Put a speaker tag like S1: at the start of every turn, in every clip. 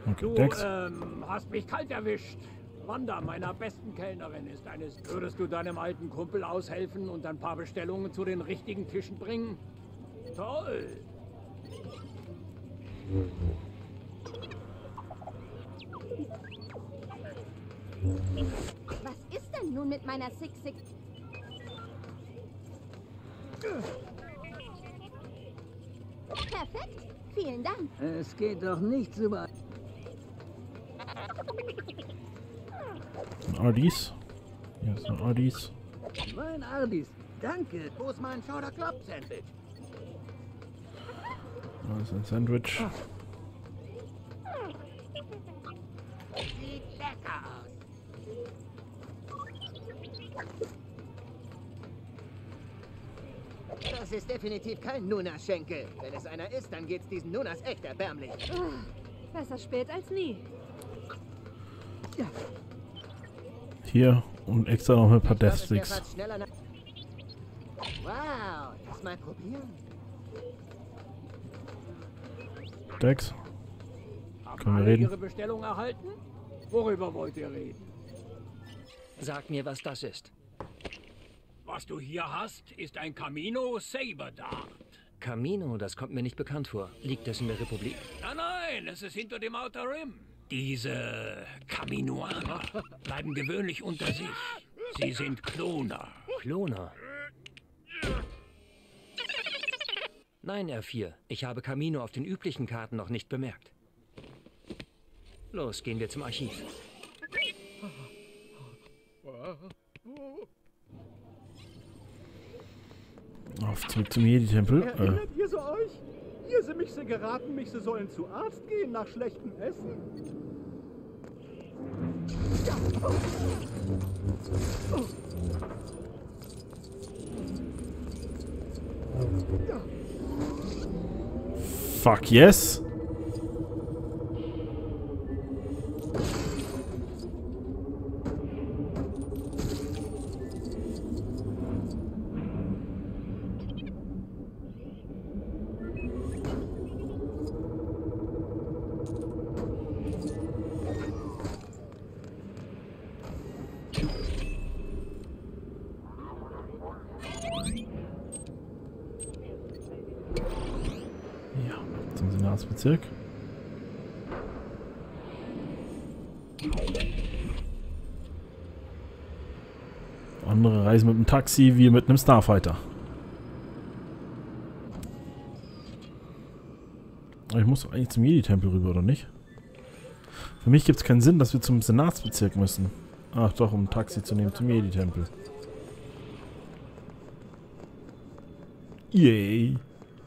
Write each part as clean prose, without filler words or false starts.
S1: Okay,
S2: Du,
S1: Dex.
S2: hast mich kalt erwischt. Wanda, meiner besten Kellnerin, ist eines. Würdest du deinem alten Kumpel aushelfen und ein paar Bestellungen zu den richtigen Tischen bringen? Toll!
S3: Was ist denn nun mit meiner Six-Six? Perfekt. Vielen Dank.
S4: Es geht doch nicht so weit.
S1: Ardis. Hier ist ein Ardis.
S4: Mein Ardis. Danke. Wo ist mein Chowder Club Sandwich?
S1: Da ist ein Sandwich.
S4: Sieht lecker aus. Das ist definitiv kein Nuna-Schenkel. Wenn es einer ist, dann geht's diesen Nunas echt erbärmlich.
S5: Besser spät als nie.
S4: Ja.
S1: Hier und extra noch ein paar
S4: Ich glaub,
S1: Death
S4: es wär
S1: Sticks.
S4: fast schneller nach- Wow, lass mal probieren.
S1: Dex.
S2: Haben
S1: Können wir
S2: alle
S1: reden?
S2: Ihre Bestellung erhalten? Worüber wollt ihr reden?
S6: Sag mir, was das ist.
S2: Was du hier hast, ist ein Camino Saber Dart.
S6: Camino, das kommt mir nicht bekannt vor. Liegt das in der Republik?
S2: Nein, es ist hinter dem Outer Rim. Diese Caminoaner bleiben gewöhnlich unter sich. Sie sind Kloner.
S6: Kloner. Nein, R4. Ich habe Camino auf den üblichen Karten noch nicht bemerkt. Los, gehen wir zum Archiv.
S1: Auf zurück zum Jedi-Tempel.
S7: Erinnert ihr so euch? Ihr sie mich sie geraten, mich sie sollen zu Arzt gehen nach schlechtem Essen. Ja. Ja.
S1: Fuck yes. Ja, zum Senatsbezirk. Andere reisen mit dem Taxi, wir mit einem Starfighter. Aber ich muss doch eigentlich zum Jedi-Tempel rüber, oder nicht? Für mich gibt es keinen Sinn, dass wir zum Senatsbezirk müssen. Ach doch, um ein Taxi zu nehmen zum Jedi-Tempel. Yay.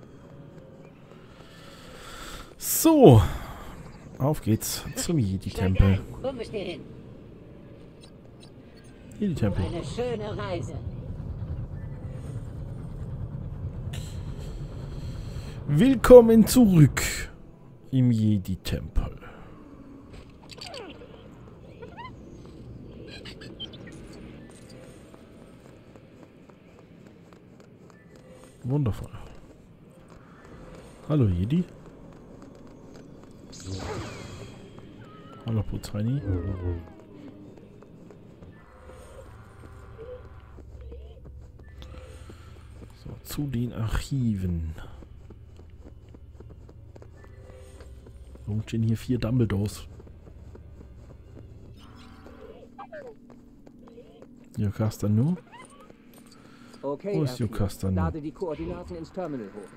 S1: So. Auf geht's zum Jedi-Tempel.
S8: Wo müsst ihr hin?
S1: Jedi-Tempel.
S8: Eine schöne Reise.
S1: Willkommen zurück im Jedi-Tempel. Wundervoll. Hallo Jedi. Hallo Putzreini. So, zu den Archiven. Warum stehen hier 4 Dumbledores? Jocasta nur?
S2: Okay,
S1: Wo ist
S2: R4.
S1: Jocasta nur?
S2: Lade die Koordinaten ins Terminal hoch.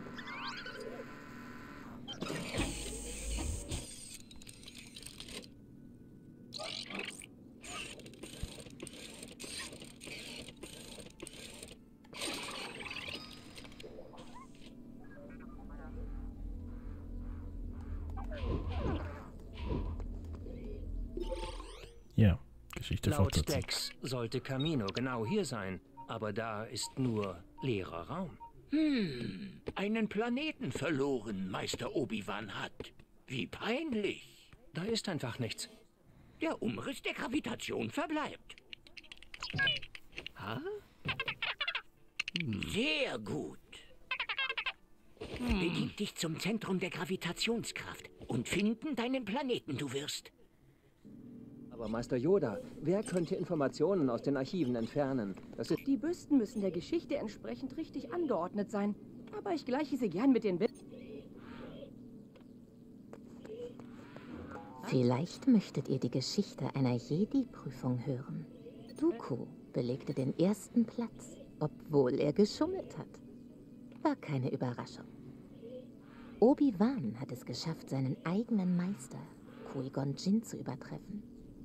S1: Ja, Geschichte
S6: Laut
S1: fortsetzen.
S6: Dex sollte Camino genau hier sein. Aber da ist nur leerer Raum.
S9: Einen Planeten verloren, Meister Obi-Wan hat. Wie peinlich.
S6: Da ist einfach nichts.
S9: Der Umriss der Gravitation verbleibt. Ha? Sehr gut. Begib dich zum Zentrum der Gravitationskraft und finden deinen Planeten du wirst.
S10: Aber Meister Yoda, wer könnte Informationen aus den Archiven entfernen? Das ist
S11: Die Büsten müssen der Geschichte entsprechend richtig angeordnet sein. Aber ich gleiche sie gern mit den
S12: Vielleicht möchtet ihr die Geschichte einer Jedi-Prüfung hören. Dooku belegte den ersten Platz, obwohl er geschummelt hat. War keine Überraschung. Obi-Wan hat es geschafft, seinen eigenen Meister, Qui-Gon Jinn, zu übertreffen.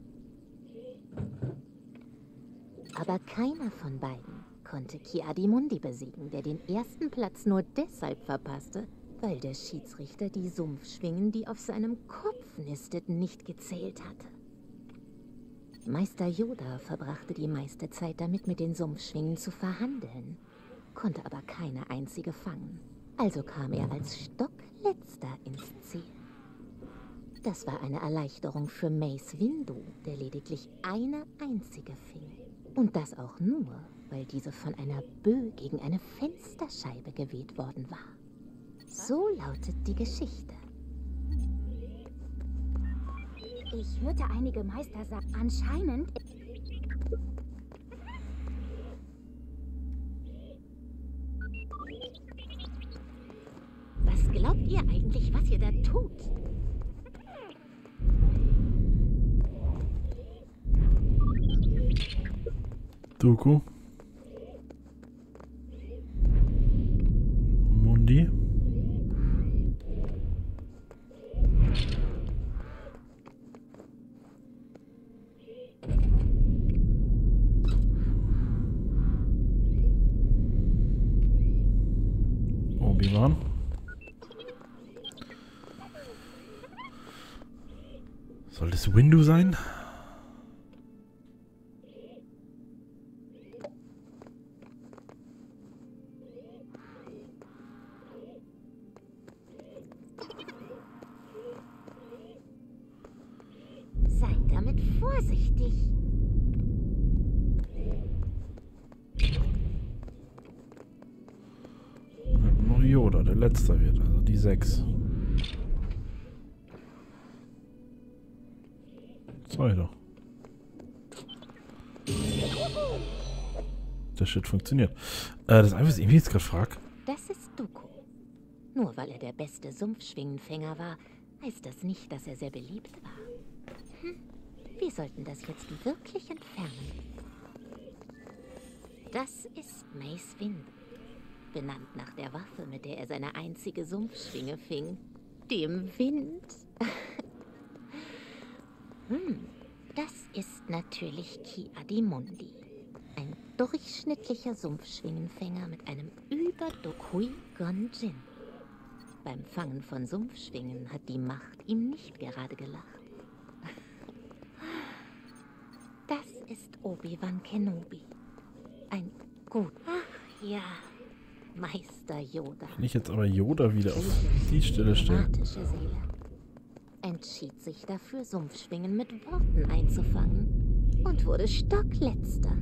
S12: Aber keiner von beiden konnte Ki-Adi-Mundi besiegen, der den ersten Platz nur deshalb verpasste, weil der Schiedsrichter die Sumpfschwingen, die auf seinem Kopf nisteten, nicht gezählt hatte. Meister Yoda verbrachte die meiste Zeit damit, mit den Sumpfschwingen zu verhandeln, konnte aber keine einzige fangen. Also kam er als Stockletzter ins Ziel. Das war eine Erleichterung für Mace Windu, der lediglich eine einzige fing. Und das auch nur, weil diese von einer Böe gegen eine Fensterscheibe geweht worden war. So lautet die Geschichte.
S3: Ich hörte einige Meister sagen, anscheinend...
S12: Was glaubt ihr eigentlich, was ihr da tut?
S1: Dooku. Mundi. Obi-Wan. Soll das Windu sein?
S12: Seid damit vorsichtig.
S1: Noch Yoda, der Letzte wird, also die 6. Sei doch. Der Shit funktioniert. Das Einzige, was ich mich jetzt gerade frage.
S12: Das ist Dooku. Nur weil er der beste Sumpfschwingenfänger war, heißt das nicht, dass er sehr beliebt war. Wir sollten das jetzt wirklich entfernen. Das ist Mace Windu. Benannt nach der Waffe, mit der er seine einzige Sumpfschwinge fing. Dem Wind. Das ist natürlich Ki-Adi-Mundi. Ein durchschnittlicher Sumpfschwingenfänger mit einem Qui-Gon Jinn. Beim Fangen von Sumpfschwingen hat die Macht ihm nicht gerade gelacht. Das ist Obi-Wan Kenobi. Ein gut. Ach ja, Meister Yoda.
S1: Wenn ich jetzt aber Yoda wieder auf die Stelle stelle.
S12: Dramatische Seele. Entschied sich dafür, Sumpfschwingen mit Worten einzufangen und wurde Stockletzter.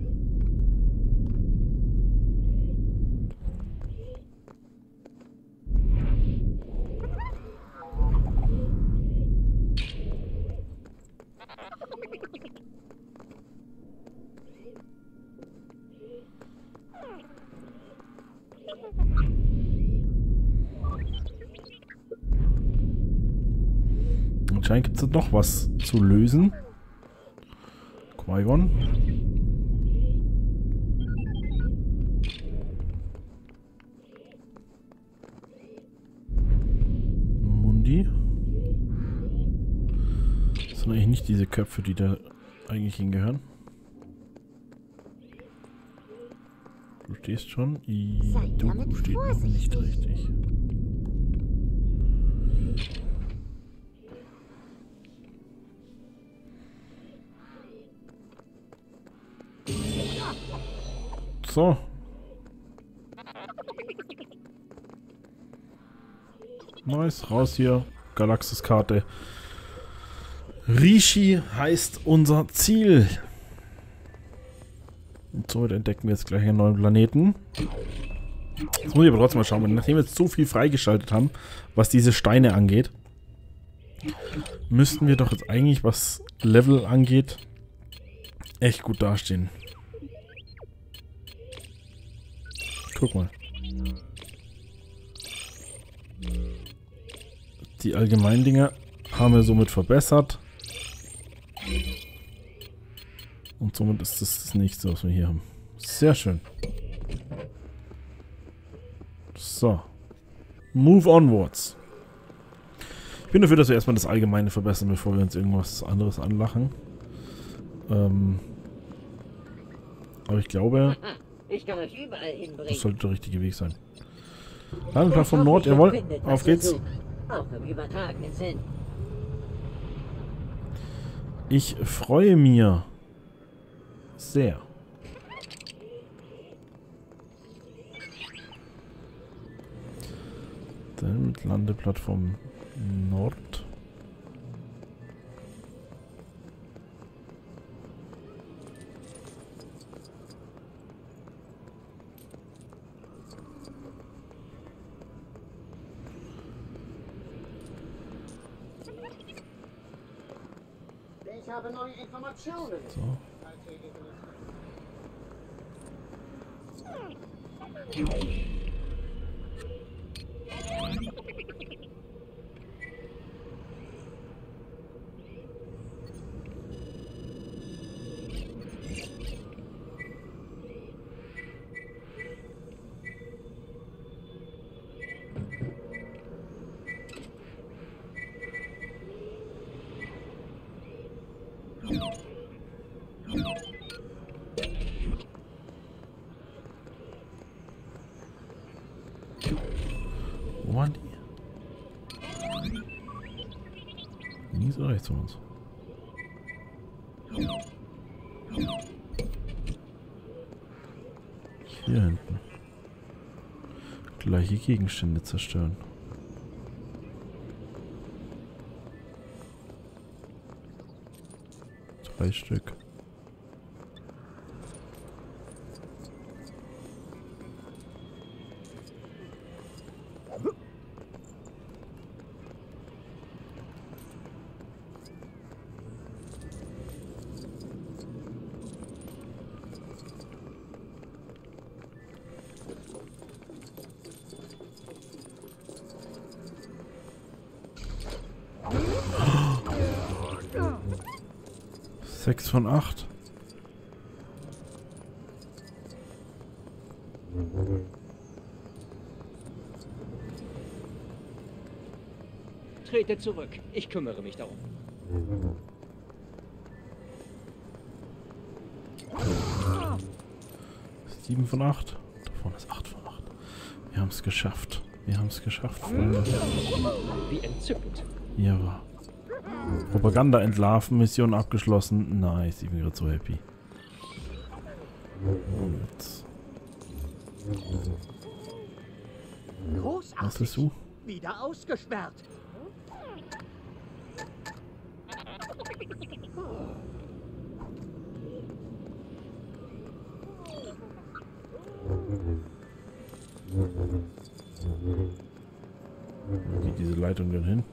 S1: Anscheinend gibt es noch was zu lösen. Qui-Gon. Mundi. Das sind eigentlich nicht diese Köpfe, die da eigentlich hingehören. Du stehst schon. Du stehst noch nicht richtig. So. Nice, raus hier. Galaxiskarte. Rishi heißt unser Ziel. Und somit entdecken wir jetzt gleich einen neuen Planeten. Jetzt muss ich aber trotzdem mal schauen, nachdem wir jetzt so viel freigeschaltet haben, was diese Steine angeht. müssten wir doch jetzt eigentlich, was Level angeht, echt gut dastehen. Guck mal. Die allgemeinen Dinge haben wir somit verbessert. Und somit ist das nächste, was wir hier haben. Sehr schön. So. Move onwards. Ich bin dafür, dass wir erstmal das Allgemeine verbessern, bevor wir uns irgendwas anderes anlachen. Aber ich glaube,
S8: ich kann euch überall hinbringen.
S1: Das sollte der richtige Weg sein. Landplattform Nord, jawohl. Auf geht's.
S8: Auch im übertragenen Sinn.
S1: Ich freue mich sehr. Dann mit Landeplattform Nord.
S4: Ich habe neue Informationen.
S1: So. Wo waren die? Links oder rechts von uns? Hier hinten. Gleiche Gegenstände zerstören. Drei Stück. Sechs von 8.
S10: Trete zurück. Ich kümmere mich darum.
S1: 7 von 8. Davon ist 8 von 8. Wir haben es geschafft. Wir haben es geschafft, Freunde.
S10: Wie entzückend.
S1: Ja, war. Propaganda entlarven, Mission abgeschlossen. Nice, ich bin gerade so happy. Und jetzt.
S4: Großartig.
S1: Was ist du?
S4: Wieder ausgesperrt.
S1: Wo geht diese Leitung denn hin?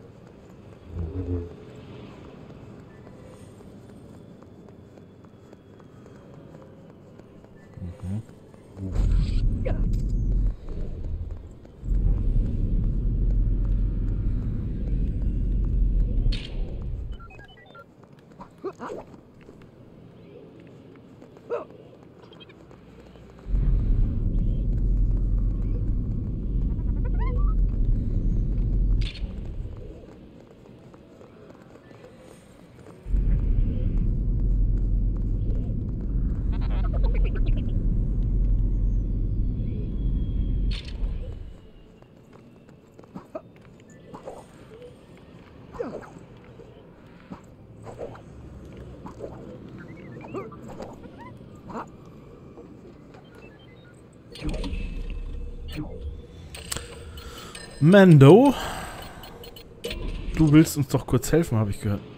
S1: Mando, du willst uns doch kurz helfen, habe ich gehört.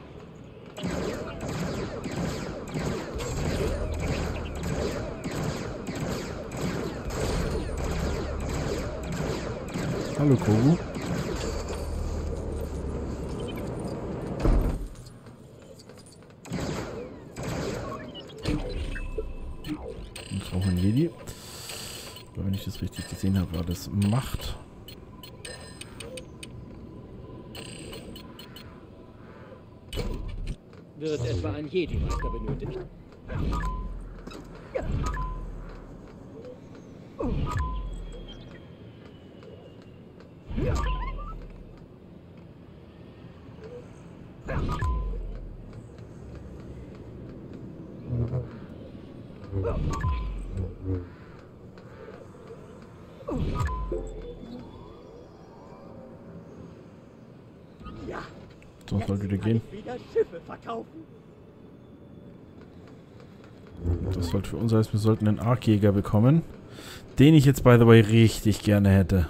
S1: Hallo Kogu. Jedi. Aber wenn ich das richtig gesehen habe, war das Macht.
S6: Wird etwa ein Jedi-Meister benötigt?
S7: Ja.
S1: So, soll wieder gehen.
S7: Wieder Schiffe verkaufen.
S1: Das sollte für uns heißen, wir sollten einen Arc-Jäger bekommen. Den ich jetzt, by the way, richtig gerne hätte.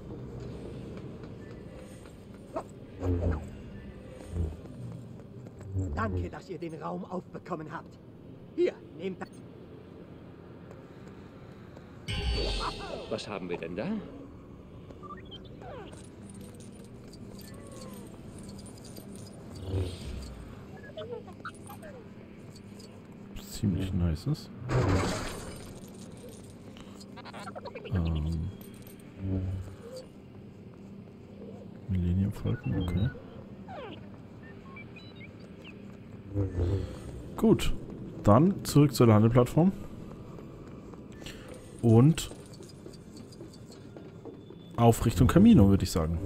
S7: Danke, dass ihr den Raum aufbekommen habt. Hier, nehmt das.
S6: Was haben wir denn da?
S1: Ziemlich nices. Millennium Falcon, okay. Gut. Dann zurück zur Landeplattform. Und auf Richtung Camino, würde ich sagen.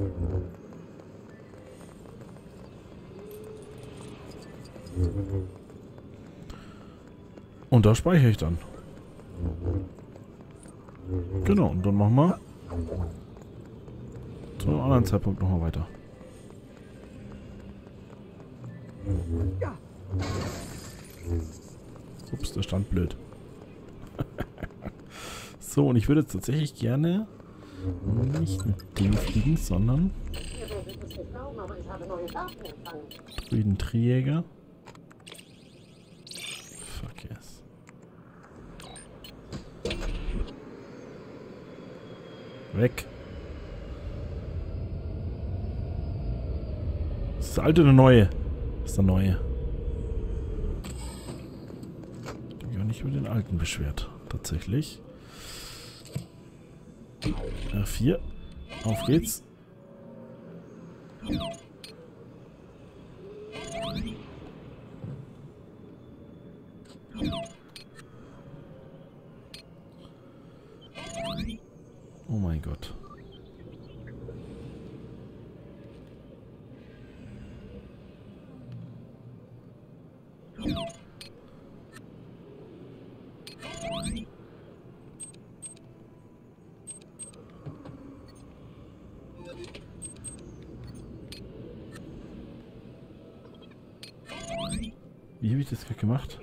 S1: Und da speichere ich dann. Genau, und dann machen wir zu einem anderen Zeitpunkt nochmal weiter. Ups, der stand blöd. So, und ich würde jetzt tatsächlich gerne nicht mit dem fliegen, sondern Druiden Trijäger. Fuck yes. Weg. Ist das alte oder neue? Das ist der neue. Ich bin ja nicht über den alten beschwert. Tatsächlich. R4. Auf geht's. Oh mein Gott. Wie habe ich das gerade gemacht?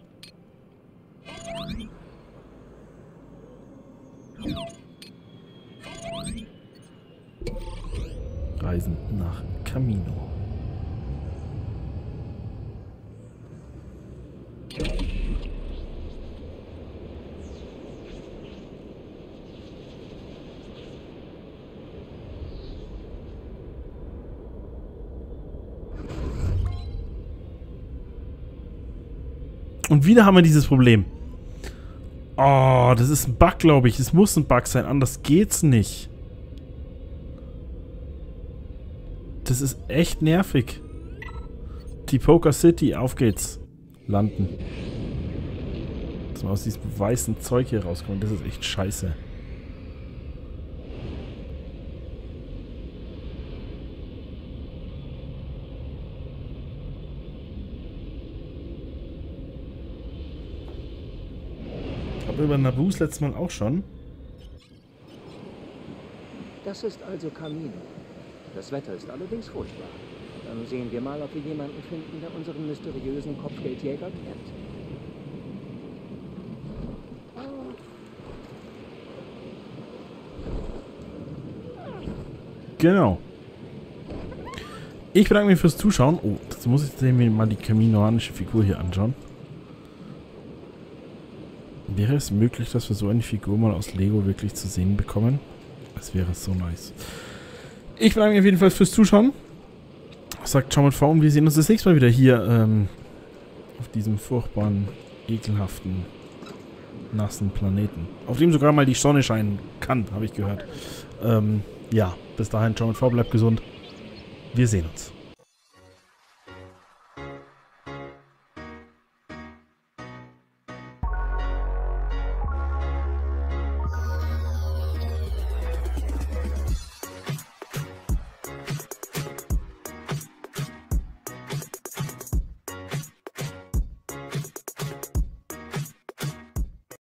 S1: Reisen nach Camino. Und wieder haben wir dieses Problem. Oh, das ist ein Bug, glaube ich. Es muss ein Bug sein, anders geht's nicht. Das ist echt nervig. Die Poker City, auf geht's. Landen. Dass wir aus diesem weißen Zeug hier rauskommen, das ist echt scheiße. Aber über Naboo letztes Mal auch schon.
S10: Das ist also Camino. Das Wetter ist allerdings furchtbar. Dann sehen wir mal, ob wir jemanden finden, der unseren mysteriösen Kopfgeldjäger kennt.
S1: Genau. Ich bedanke mich fürs Zuschauen. Oh, jetzt muss ich mir mal die kaminoanische Figur hier anschauen. Wäre es möglich, dass wir so eine Figur mal aus Lego wirklich zu sehen bekommen? Das wäre so nice. Ich bedanke mich auf jeden Fall fürs Zuschauen. Sagt Ciao mit V und wir sehen uns das nächste Mal wieder hier auf diesem furchtbaren, ekelhaften nassen Planeten. Auf dem sogar mal die Sonne scheinen kann, habe ich gehört. Ja, bis dahin, ciao und bleibt gesund. Wir sehen uns.